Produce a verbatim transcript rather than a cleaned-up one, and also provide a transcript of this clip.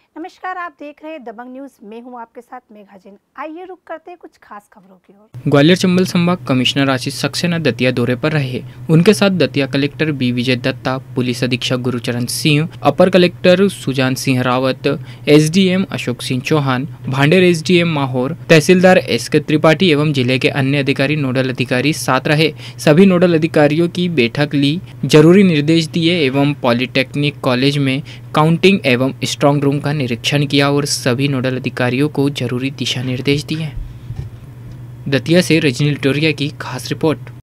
नमस्कार, आप देख रहे हैं दबंग न्यूज। मैं हूं आपके साथ मेघा जैन। आइए रुक करते हैं कुछ खास खबरों की ओर। ग्वालियर चंबल संभाग कमिश्नर आशीष सक्सेना दतिया दौरे पर रहे। उनके साथ Datia collector B Vijay Datta, police अधीक्षक गुरुचरण सिंह, अपर collector Sujan Singh Rawat, SDM Ashok Singh Chauhan, Bhander SDM Mahaur, तहसीलदार एस के त्रिपाठी एवं जिले के अन्य अधिकारी नोडल अधिकारी साथ रहे। सभी नोडल अधिकारियों की बैठक ली, जरूरी निर्देश दिए एवं पॉलिटेक्निक कॉलेज में काउंटिंग एवं स्ट्रांग रूम का निरीक्षण किया और सभी नोडल अधिकारियों को जरूरी दिशा निर्देश दिए। दतिया से रजनी लिटोरिया की खास रिपोर्ट।